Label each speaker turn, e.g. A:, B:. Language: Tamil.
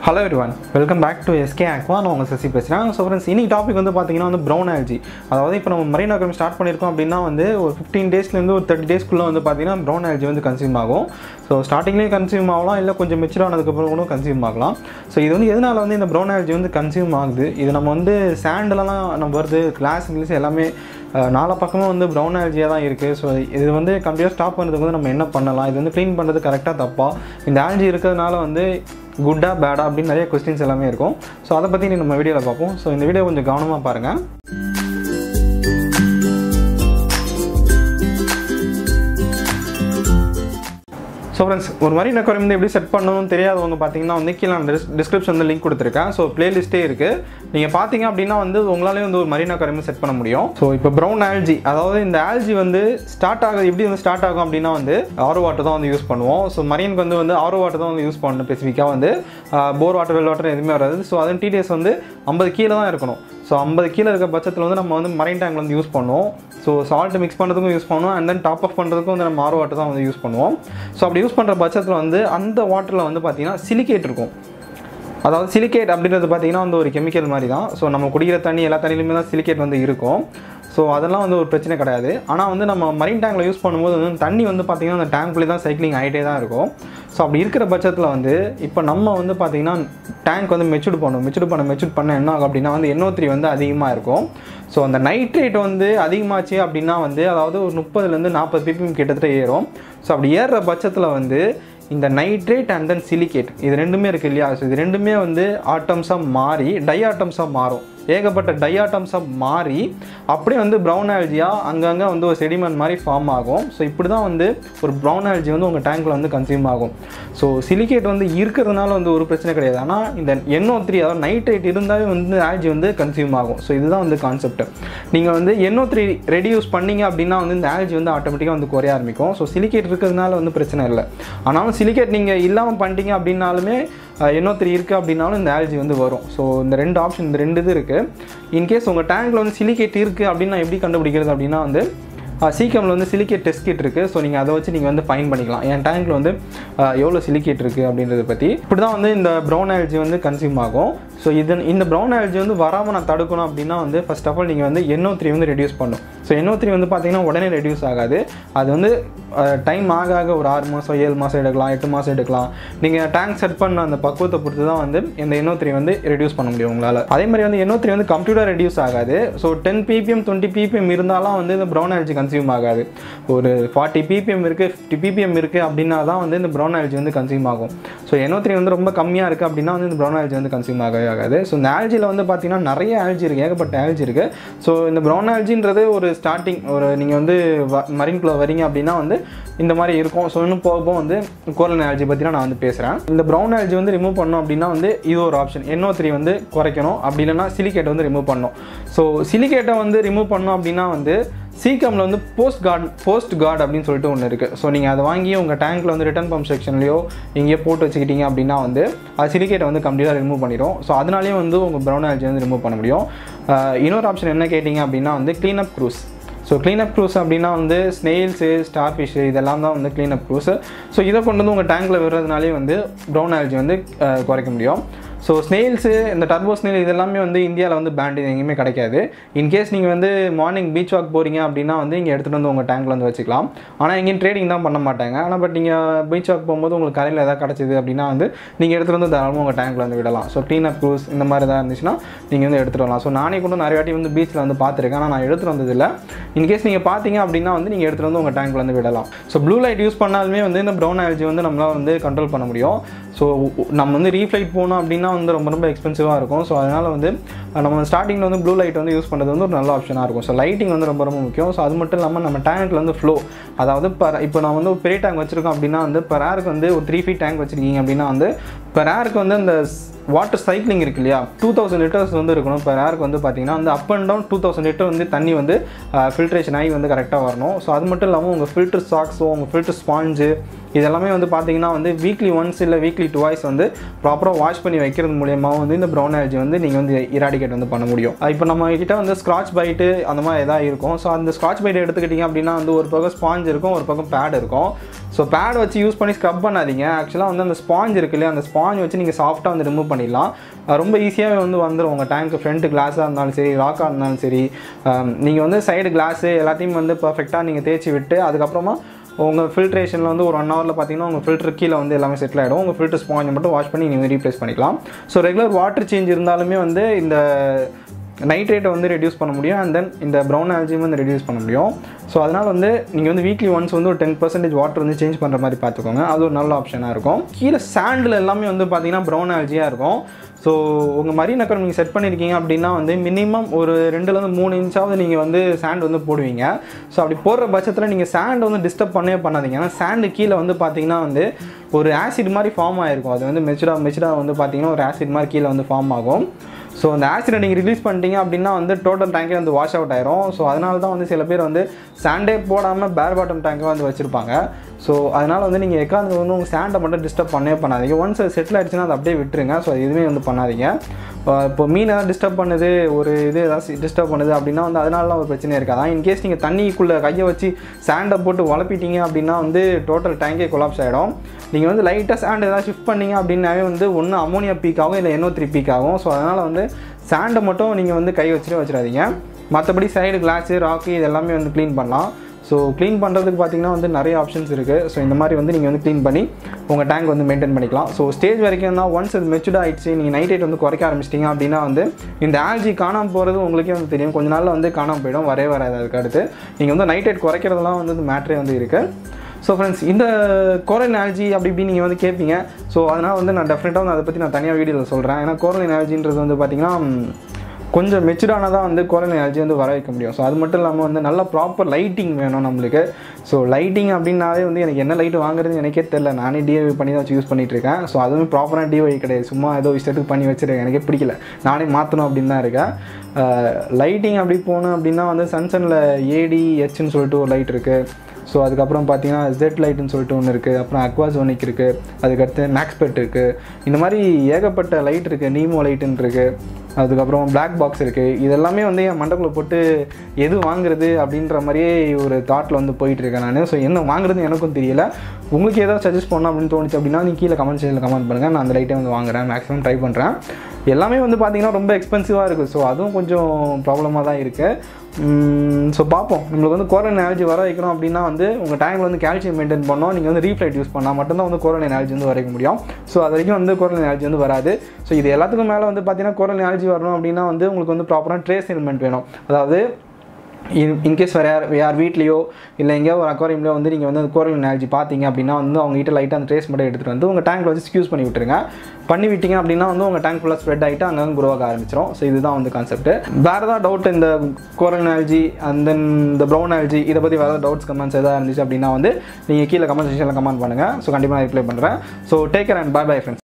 A: Hello everyone, welcome back to SK Aqua. நான் உங்க சசி பேசுறேன். ஸோ ஃப்ரெண்ட்ஸ், இன்னைக்கு டாபிக் வந்து பார்த்தீங்கன்னா வந்து ப்ரௌன் ஆல்ஜி. அதாவது இப்போ நம்ம மரீன் அக்வாரியம் ஸ்டார்ட் பண்ணியிருக்கோம் அப்படின்னா வந்து ஒரு 15 டேஸ்லேருந்து ஒரு 30 டேஸ்க்குள்ளே வந்து பார்த்தீங்கன்னா ப்ரௌன் ஆல்ஜி வந்து கன்சியூம் ஆகும். ஸோ ஸ்டார்டிங்லேயே கன்சியூம் ஆகலாம், இல்லை கொஞ்சம் மெச்சூர் ஆனதுக்கப்புறம் கூட கன்சியூம் ஆகலாம். ஸோ இது வந்து எதனால் வந்து இந்த ப்ரௌன் ஆல்ஜி வந்து கன்சியூம் ஆகுது? இது நம்ம வந்து சாண்டெலாம் நம்ம வருது, கிளாஸ் இங்கிலீஷ் எல்லாமே நாலா பக்கமும் வந்து ப்ரௌன் ஆல்ஜியாக தான் இருக்குது. ஸோ இது வந்து கம்ப்ளீட்டாக ஸ்டாப் பண்ணுறதுக்கு வந்து நம்ம என்ன பண்ணலாம்? இது வந்து க்ளீன் பண்ணுறது கரெக்டாக தப்பா? இந்த ஆல்ஜி இருக்கிறதுனால வந்து குட்டா பேடா அப்படின்னு நிறைய கொஸ்டின்ஸ் எல்லாமே இருக்கும். ஸோ அதை பற்றி நம்ம வீடியோவில் பார்ப்போம். ஸோ இந்த வீடியோ கொஞ்சம் கவனமாக பாருங்கள். ஸோ ஃப்ரெண்ட்ஸ், ஒரு மரீன் அக்வாரியம் வந்து எப்படி செட் பண்ணணும்னு தெரியாதவங்க பார்த்தீங்கன்னா வந்து கீழே நான் டிஸ்கிரிப்ஷன் வந்து லிங்க் கொடுத்துருக்கேன். ஸோ பிளேலிஸ்ட்டே இருக்குது. நீங்கள் பார்த்தீங்க அப்படின்னா வந்து உங்களாலே வந்து ஒரு மரீன் அக்வாரியம் செட் பண்ண முடியும். ஸோ இப்போ ப்ரௌன் ஆல்ஜி, அதாவது இந்த ஆல்ஜி வந்து ஸ்டார்ட் ஆகுது, எப்படி வந்து ஸ்டார்ட் ஆகும் அப்படின்னா வந்து ஆரோ வாட்டர் தான் வந்து யூஸ் பண்ணுவோம். ஸோ மரீனுக்கு வந்து ஆரோ வாட்டர் தான் வந்து யூஸ் பண்ணணும். ஸ்பெசிஃபிக்காக வந்து போர் வாட்டர், வெல் வாட்டர் எதுவுமே வராது. ஸோ அதன் டிடிஎஸ் வந்து 50 கீழே தான் இருக்கணும். ஸோ 50 கீழே இருக்க பட்சத்தில் வந்து நம்ம வந்து மரைன் டேங்க்ல வந்து யூஸ் பண்ணுவோம். ஸோ சால்ட் மிக்ஸ் பண்ணுறதுக்கும் யூஸ் பண்ணுவோம், அண்ட் தென் டாப் அப் பண்ணுறதுக்கும் வந்து நம்ம ஆரோ வாட்டர் தான் வந்து யூஸ் பண்ணுவோம். ஸோ அப்படி யூஸ் பண்ணுற பட்சத்தில் வந்து அந்த வாட்டரில் வந்து பார்த்திங்கன்னா சிலிகேட் இருக்கும். அதாவது சிலிகேட் அப்படின்றது பார்த்திங்கன்னா வந்து ஒரு கெமிக்கல் மாதிரி தான். ஸோ நம்ம குடிக்கிற தண்ணி எல்லா தண்ணியிலுமே தான் சிலிகேட் வந்து இருக்கும். ஸோ அதெல்லாம் வந்து ஒரு பிரச்சனை கிடையாது. ஆனால் வந்து நம்ம மரீன் டேங்கில் யூஸ் பண்ணும்போது வந்து தண்ணி வந்து பார்த்திங்கன்னா அந்த டேங்க்லேயே தான் சைக்கிளிங் ஆகிட்டே தான் இருக்கும். ஸோ அப்படி இருக்கிற பட்சத்தில் வந்து இப்போ நம்ம வந்து பார்த்திங்கன்னா டேங்க் வந்து மெச்சூர்ட் பண்ண என்ன ஆகும் அப்படின்னா வந்து NO3 வந்து அதிகமாக இருக்கும். ஸோ அந்த நைட்ரேட் வந்து அதிகமாச்சு அப்படின்னா வந்து அதாவது ஒரு 30லேருந்து 40 ppm கிட்டத்தட்ட ஏறும். ஸோ அப்படி ஏறுற பட்சத்தில் வந்து இந்த நைட்ரேட் அண்ட் தென் சிலிகேட் இது ரெண்டுமே இருக்குது இல்லையா? ஸோ இது ரெண்டுமே வந்து ஆட்டம்ஸாக மாறி டை ஆட்டம்ஸாக மாறும். ஏகப்பட்ட டை ஆட்டம்ஸாக மாறி அப்படியே வந்து ப்ரௌன் ஆல்ஜியாக அங்கங்கே வந்து ஒரு செடிமெண்ட் மாதிரி ஃபார்ம் ஆகும். ஸோ இப்படி தான் வந்து ஒரு ப்ரௌன் ஆல்ஜி வந்து உங்கள் டேங்க்கில் வந்து கன்சியூம் ஆகும். ஸோ சிலிகேட் வந்து இருக்கிறதுனால வந்து ஒரு பிரச்சனை கிடையாது. ஆனால் இந்த NO3 அதாவது நைட்ரேட் இருந்தாலே வந்து ஆல்ஜி வந்து கன்சியூம் ஆகும். ஸோ இதுதான் வந்து கான்செப்ட். நீங்கள் வந்து NO3 ரெடியூஸ் பண்ணிங்க அப்படின்னா வந்து இந்த ஆல்ஜி வந்து ஆட்டோமேட்டிக்காக வந்து குறைய ஆரம்பிக்கும். ஸோ சிலிகேட் இருக்கிறதுனால வந்து பிரச்சனை இல்லை. ஆனாலும் சிலிகேட் நீங்கள் இல்லாமல் பண்ணிட்டீங்க அப்படின்னாலுமே NO3 இருக்குது அப்படின்னாலும் இந்த ஆல்ஜி வந்து வரும். ஸோ இந்த ரெண்டு ஆப்ஷன், இந்த ரெண்டு இது இருக்குது. இன்கேஸ் உங்கள் டேங்க்கில் வந்து சிலிகேட் இருக்குது அப்படின்னா எப்படி கண்டுபிடிக்கிறது அப்படின்னா வந்து சீக்கமில் வந்து சிலிகேட் டெஸ்ட் கிட் இருக்குது. ஸோ நீங்கள் அதை வச்சு நீங்கள் வந்து ஃபைன் பண்ணிக்கலாம் என் டேங்க்கில் வந்து எவ்வளோ சிலிகேட் இருக்குது அப்படின்றத பற்றி. இப்படி தான் வந்து இந்த ப்ரௌன் ஆல்ஜி வந்து கன்சியூம் ஆகும். ஸோ இந்த ப்ரௌன் ஆல்ஜி வந்து வராமல் நான் தடுக்கணும் அப்படின்னா வந்து ஃபர்ஸ்ட் ஆஃப் ஆல் நீங்கள் வந்து NO3 வந்து ரெடியூஸ் பண்ணணும். ஸோ NO3 வந்து பார்த்தீங்கன்னா உடனே ரெடியூஸ் ஆகாது. அது வந்து டைம் ஆக ஒரு 6 மாதம் 7 மாதம் எடுக்கலாம், 8 மாதம் எடுக்கலாம். நீங்கள் டேங்க் செட் பண்ண அந்த பக்குவத்தை பொறுத்து தான் வந்து இந்த NO3 வந்து ரெடியூஸ் பண்ண முடியும் உங்களால். அதே மாதிரி வந்து NO3 வந்து கம்ப்ளீட்டாக ரெடியூஸ் ஆகாது. ஸோ 10 ppm 20 ppm இருந்தாலும் வந்து இந்த ப்ரௌன் ஆல்ஜி கன்சியூம் ஆகாது. ஒரு 40 ppm இருக்குது, 50 ppm இருக்குது அப்படின்னா தான் வந்து இந்த ப்ரௌன் ஆல்ஜி வந்து கன்சியூம் ஆகும். ஸோ NO3 வந்து ரொம்ப கம்மியாக இருக்குது அப்படின்னா வந்து இந்த ப்ரௌன் ஆல்ஜி வந்து கன்சியூம் ஆகாது. ஸோ இந்த ஆல்ஜியில் வந்து பார்த்தீங்கன்னா நிறைய ஆல்ஜி இருக்குது, ஏகப்பட்ட ஆல்ஜி இருக்குது. ஸோ இந்த ப்ரௌன் ஆல்ஜின்றது ஒரு ஸ்டார்டிங், ஒரு நீங்கள் வந்து மரீன்குள்ளே வரீங்க அப்படின்னா வந்து இந்த மாதிரி இருக்கும். ஸோ இன்னும் போக வந்து கோரல் ஆல்ஜி பற்றி நான் வந்து பேசுகிறேன். இந்த ப்ரௌன் ஆல்ஜி வந்து ரிமூவ் பண்ணோம் அப்படின்னா வந்து இது ஒரு ஆப்ஷன். NO3 வந்து குறைக்கணும், அப்படி இல்லைன்னா சிலிகேட்டை வந்து ரிமூவ் பண்ணணும். ஸோ சிலிகேட்டை வந்து ரிமூவ் பண்ணோம் அப்படின்னா வந்து சீக்கமில் வந்து போஸ்ட் கார்டு அப்படின்னு சொல்லிட்டு ஒன்று இருக்குது. ஸோ நீங்கள் அதை வாங்கி உங்கள் டேங்க்கில் வந்து ரிட்டர்ன் பம்ப் செக்ஷன்லையோ எங்கேயோ போட்டு வச்சுக்கிட்டீங்க அப்படின்னா வந்து அது சிலிகேட்டை வந்து கம்ப்ளீட்டாக ரிமூவ் பண்ணிடும். ஸோ அதனாலேயே வந்து உங்கள் ப்ரௌன் ஆல்ஜி வந்து ரிமூவ் பண்ண முடியும். இன்னொரு ஆப்ஷன் என்ன கேட்டிங்க அப்படின்னா வந்து cleanup crews. So cleanup crews அப்படின்னா வந்து ஸ்னெயில்ஸு, ஸ்டார் ஃபிஷ்ஷு இதெல்லாம் தான் வந்து க்ளீனப் க்ரூஸு. ஸோ இதை கொண்டு வந்து உங்கள் டேங்க்கில் விடுறதுனாலே வந்து ப்ரௌன் ஆல்ஜி வந்து குறைக்க முடியும். ஸோ ஸ்னெயில்ஸு, இந்த டர்போ ஸ்னெயில் இதெல்லாமே வந்து இந்தியாவில் வந்து பேண்ட் எங்கேயுமே கிடைக்காது. இன்கேஸ் நீங்கள் வந்து மார்னிங் பீச் வாக் போகிறீங்க அப்படின்னா வந்து இங்கே எடுத்துகிட்டு வந்து உங்கள் டேங்க்கில் வந்து வச்சுக்கலாம். ஆனால் எங்கேயும் ட்ரேடிங் தான் பண்ண மாட்டாங்க. ஆனால் பட் நீங்கள் பீச் வாக் போகும்போது உங்களுக்கு கரையில் எதாவது கிடச்சிது அப்படின்னா வந்து நீங்கள் எடுத்துகிட்டு வந்து தாராளமாக உங்கள் டேங்க்கில் வந்து விடலாம். ஸோ க்ளீனப் க்ரூஸ் இந்த மாதிரி எதாவது இருந்துச்சுன்னா நீங்கள் வந்து எடுத்துகிட்டு வரலாம். ஸோ நானே கூட நிறைய வாட்டி வந்து பீச்சில் வந்து பார்த்துருக்கேன், ஆனால் நான் எடுத்துகிட்டு வந்ததில்லை. இன்கேஸ் நீங்கள் பார்த்தீங்க அப்படின்னா வந்து நீங்கள் எடுத்துகிட்டு வந்து உங்கள் டேங்க்கில் வந்து விடலாம். ஸோ ப்ளூ லைட் யூஸ் பண்ணாலுமே வந்து இந்த ப்ரௌன் ஆல்ஜி வந்து நம்மளால் வந்து கண்ட்ரோல் பண்ண முடியும். ஸோ நம்ம வந்து ரீஃப்ளைட் போனோம் அப்படின்னா வந்து ரொம்ப எக்ஸ்பென்சிவாக இருக்கும். ஸோ அதனால் வந்து நம்ம ஸ்டார்டிங்கில் வந்து ப்ளூ லைட் வந்து யூஸ் பண்ணுறது வந்து ஒரு நல்ல ஆப்ஷனாக இருக்கும். ஸோ லைட்டிங் வந்து ரொம்ப முக்கியம். ஸோ அது மட்டும் இல்லாமல் நம்ம டேங்க்கில் வந்து ஃப்ளோ, அதாவது இப்போ நான் வந்து ஒரு பெரிய டேங்க் வச்சுருக்கோம் அப்படின்னா வந்து பெர் ஏருக்கு வந்து ஒரு 3 feet டேங்க் வச்சுருக்கீங்க அப்படின்னா வந்து பெர் ஏருக்கு வந்து அந்த வாட்டர் சைக்கிளிங் இருக்கு இல்லையா, 2000 liters வந்து இருக்கணும். பெர் ஏருக்கு வந்து பார்த்தீங்கன்னா வந்து அப் அண்ட் டவுன் 2000 liter வந்து தண்ணி வந்து ஃபில்ட்ரேஷன் ஆகி வந்து கரெக்டாக வரணும். ஸோ அது மட்டும் இல்லாமல் உங்கள் ஃபில்டர் சாக்ஸோ உங்கள் ஃபில்டர் ஸ்பாஞ்சு இதெல்லாமே வந்து பார்த்தீங்கன்னா வந்து வீக்லி ஒன்ஸ் இல்லை வீக்லி 2 வந்து ப்ராப்பராக வாஷ் பண்ணி வைக்கிறது மூலியமாக வந்து இந்த ப்ரௌன் ஆல்ஜி வந்து நீங்கள் வந்து இராடிகேட் வந்து பண்ண முடியும். இப்போ நம்ம கிட்ட வந்து ஸ்க்ராட்ச் பைட்டு அந்த மாதிரி எதாவது இருக்கும். ஸோ அந்த ஸ்க்ராட்ச் பைட்டை எடுத்துக்கிட்டிங்க அப்படின்னா வந்து ஒரு பக்கம் ஸ்பாஞ்ச் இருக்கும், ஒரு பக்கம் பேட் இருக்கும். ஸோ பேட் வச்சு யூஸ் பண்ணி ஸ்க்ரப் பண்ணாதீங்க. ஆக்சுவலாக வந்து அந்த ஸ்பாஞ்ச் இருக்கு இல்லையா, அந்த ஸ்பாஞ்ச் வச்சு நீங்கள் சாஃப்ட்டாக வந்து ரிமூவ் பண்ணிடலாம். ரொம்ப ஈஸியாகவே வந்து வந்துடும். உங்கள் டேங்க் ஃப்ரண்ட் கிளாஸாக இருந்தாலும் சரி, ராக்காக இருந்தாலும் சரி, நீங்கள் வந்து சைடு கிளாஸு எல்லாத்தையும் வந்து பர்ஃபெக்டாக நீங்கள் தேய்ச்சி விட்டு அதுக்கப்புறமா உங்கள் ஃபில்ட்ரேஷனில் வந்து ஒரு 1 ஹவரில் பார்த்தீங்கன்னா உங்கள் ஃபில்டர் கீழே வந்து எல்லாமே செட்டில் ஆகிடும். உங்கள் ஃபில்டர் ஸ்பாஞ்சை மட்டும் வாஷ் பண்ணி நீங்கள் ரீப்ளேஸ் பண்ணிக்கலாம். ஸோ ரெகுலர் வாட்டர் சேஞ்ச் இருந்தாலுமே வந்து இந்த நைட்ரேட்டை வந்து ரெடியூஸ் பண்ண முடியும். அண்ட் தென் இந்த ப்ரௌன் ஆல்ஜியும் வந்து ரெடியூஸ் பண்ண முடியும். ஸோ அதனால் வந்து நீங்கள் வந்து வீக்லி ஒன்ஸ் வந்து ஒரு 10% வாட்டர் வந்து சேஞ்ச் பண்ணுற மாதிரி பார்த்துக்கோங்க. அது ஒரு நல்ல ஆப்ஷனாக இருக்கும். கீழே சாண்டில் எல்லாமே வந்து பார்த்தீங்கன்னா ப்ரௌன் ஆல்ஜியாக இருக்கும். ஸோ உங்கள் மரீன் அக்வாரியம் நீங்கள் செட் பண்ணியிருக்கீங்க அப்படின்னா வந்து மினிமம் ஒரு 2-3 இன்ச்சாவது நீங்கள் வந்து சாண்ட் வந்து போடுவீங்க. ஸோ அப்படி போடுற பட்சத்தில் நீங்கள் சாண்ட் வந்து டிஸ்டர்ப் பண்ணவே பண்ணாதீங்க. ஏன்னா சாண்டு கீழே வந்து பார்த்தீங்கன்னா வந்து ஒரு ஆசிட் மாதிரி ஃபார்ம் ஆகிருக்கும். அது வந்து மெச்சூராக வந்து பார்த்தீங்கன்னா ஒரு ஆசிட் மாதிரி கீழே வந்து ஃபார்ம் ஆகும். ஸோ அந்த ஆசிடை நீங்கள் ரிலீஸ் பண்ணிட்டீங்க அப்படின்னா வந்து டோட்டல் டேங்கே வந்து வாஷ் அவுட் ஆயிரும். ஸோ அதனால தான் வந்து சில பேர் வந்து சாண்டே போடாமல் பேர் பாட்டம் டேங்கை வந்து வச்சுருப்பாங்க. ஸோ அதனால் வந்து நீங்கள் எக்காந்து வந்து உங்கள் சாண்டை மட்டும் டிஸ்டர்ப் பண்ணவே பண்ணாதீங்க. ஒன்ஸ் அது செட்டில் ஆகிடுச்சுன்னா அதை அப்படியே விட்டுருங்க. ஸோ அது எதுவுமே வந்து பண்ணாதீங்க. இப்போ மீன் எதாவது டிஸ்டர்ப் பண்ணுது, ஒரு இது ஏதாவது டிஸ்டர்ப் பண்ணுது அப்படின்னா வந்து அதனாலலாம் ஒரு பிரச்சனை இருக்காது. இன்கேஸ் நீங்கள் தண்ணிக்குள்ளே கையை வச்சு சாண்டை போட்டு வளப்பிட்டீங்க அப்படின்னா வந்து டோட்டல் டேங்கே கொலாப்ஸ் ஆகிடும். நீங்கள் வந்து லைட்டாக சாண்ட் ஏதாவது ஷிஃப்ட் பண்ணிங்க அப்படின்னாவே வந்து ஒன்று அமோனியா பீக் ஆகும், இல்லை NO3 பீக் ஆகும். ஸோ அதனால் வந்து சாண்டை மட்டும் நீங்கள் வந்து கை வச்சிடாதீங்க. மற்றபடி சைடு கிளாஸு ராக்கு இது எல்லாமே வந்து க்ளீன் பண்ணலாம். ஸோ க்ளீன் பண்ணுறதுக்கு பார்த்தீங்கன்னா வந்து நிறைய ஆப்ஷன்ஸ் இருக்குது. ஸோ இந்த மாதிரி வந்து நீங்கள் வந்து க்ளீன் பண்ணி உங்கள் டேங்க் வந்து மெயின்டைன் பண்ணிக்கலாம். ஸோ ஸ்டேஜ் வரைக்கும் தான். ஒன்ஸ் அது மெச்சூர்ட் ஆகிடுச்சு, நீங்கள் நைட்ரேட் வந்து குறைக்க ஆரம்பிச்சிட்டிங்க அப்படின்னா வந்து இந்த ஆல்ஜி காணாமல் போகிறது உங்களுக்கே வந்து தெரியும். கொஞ்ச நாளில் வந்து காணாமல் போயிடும், வராது. அதுக்கு அடுத்து நீங்கள் வந்து நைட்ரேட் குறைக்கிறதுலாம் வந்து மேட்ரே வந்து இருக்குது. ஸோ ஃப்ரெண்ட்ஸ், இந்த கோரலின் ஆல்ஜி அப்படி இப்படி நீங்கள் வந்து கேட்பீங்க. ஸோ அதனால் வந்து நான் டெஃபினட்டாக வந்து அதை பற்றி நான் தனியாக வீடியோவில் சொல்கிறேன். ஏன்னா கோரலின் ஆல்ஜின்றது வந்து பார்த்திங்கன்னா கொஞ்சம் மெச்சூர்டானதாக வந்து கோரலின் ஆல்ஜி வந்து வர வைக்க முடியும். ஸோ அது மட்டும் இல்லாமல் வந்து நல்ல ப்ராப்பர் லைட்டிங் வேணும் நம்மளுக்கு. ஸோ லைட்டிங் அப்படின்னாலே வந்து எனக்கு என்ன லைட்டு வாங்குறது எனக்கே தெரில. நானே டிஐவி பண்ணி தான் யூஸ் பண்ணிகிட்ருக்கேன். ஸோ அதுவும் ப்ராப்பராக டிஐவி கிடையாது, சும்மா ஏதோ இஷ்டத்துக்கு பண்ணி வச்சுருக்கேன். எனக்கே பிடிக்கல, நானே மாற்றணும் அப்படின்னு தான் இருக்கேன். லைட்டிங் அப்படி போகணும் அப்படின்னா வந்து சன்சனில் ADHன்னு சொல்லிட்டு ஒரு லைட் இருக்குது. ஸோ அதுக்கப்புறம் பார்த்தீங்கன்னா Z லைட்டுன்னு சொல்லிட்டு ஒன்று இருக்குது. அப்புறம் அக்வாசோனிக் இருக்குது. அதுக்கடுத்து மேக்ஸ்பெட் இருக்குது. இந்த மாதிரி ஏகப்பட்ட லைட் இருக்குது. நீமோ லைட்டுன்னு இருக்குது. அதுக்கப்புறம் பிளாக் பாக்ஸ் இருக்குது. இதெல்லாமே வந்து என் மண்டக்குள்ளே போட்டு எது வாங்குறது அப்படின்ற மாதிரியே ஒரு தாட்டில் வந்து போயிட்டுருக்கேன் நான். ஸோ என்ன வாங்குறதுன்னு எனக்கும் தெரியல. உங்களுக்கு ஏதாவது சஜஸ்ட் பண்ணணும் அப்படின்னு தோணுச்சு அப்படின்னா நீங்கள் கீழே கமெண்ட் செக்ஷனில் கமெண்ட் பண்ணுங்கள். நான் அந்த லைட்டை வந்து வாங்குறேன், மேக்ஸிமம் ட்ரை பண்ணுறேன். எல்லாமே வந்து பார்த்திங்கன்னா ரொம்ப எக்ஸ்பென்சிவாக இருக்குது. ஸோ அதுவும் கொஞ்சம் ப்ராப்ளமாக தான் இருக்குது. ஸோ பார்ப்போம். நம்மளுக்கு வந்து கோரலின் ஆல்ஜி வர வைக்கணும் அப்படின்னா வந்து உங்கள் டேங்கில் வந்து கால்சியம் மெயின்டைன் பண்ணோம். நீங்கள் வந்து ரீஃப்ளைட் யூஸ் பண்ணால் மட்டும்தான் வந்து கோரலின் ஆல்ஜி வந்து வரைக்க முடியும். ஸோ அது வரைக்கும் வந்து கோரலின் ஆல்ஜி வந்து வராது. ஸோ இது எல்லாத்துக்கும் மேலே வந்து பார்த்தீங்கன்னா கோரலின் ஆல்ஜி வரணும் அப்படின்னா வந்து உங்களுக்கு வந்து ப்ராப்பராக ட்ரேஸ் எலிமெண்ட் வேணும். அதாவது இன்கேஸ் யார் வீட்லையோ இல்லை எங்கேயோ ஒரு அக்வாரியம்லையோ வந்து நீங்கள் வந்து அந்த கோரலின் ஆல்ஜி பார்த்தீங்க அப்படின்னா வந்து அவங்ககிட்ட லைட்டாக அந்த ட்ரேஸ் மட்டும் எடுத்துகிட்டு வந்து உங்கள் டேங்கில் வச்சு ஸ்க்யூஸ் பண்ணி விட்டுருங்க. பண்ணி விட்டீங்க அப்படின்னா வந்து உங்கள் டேங்க் ஃபுல்லாக ஸ்ப்ரெட் ஆகிட்டு அங்கங்கே குரோ ஆக ஆரம்பிச்சிடும். ஸோ இதுதான் வந்து கான்செப்ட். வேறு ஏதாவது டவுட் இந்த கோரலின் ஆல்ஜி அண்ட் தென் இந்த ப்ரௌன் ஆல்ஜி இதை பற்றி வேறு ஏதாவது டவுட்ஸ் கமெண்ட்ஸ் எதாவது இருந்துச்சு அப்படின்னா வந்து நீங்கள் கீழே கமெண்ட் செக்ஷனில் கமெண்ட் பண்ணுங்கள். ஸோ கண்டிப்பாக நான் ரிப்ளை பண்ணுறேன். So take care and bye friends.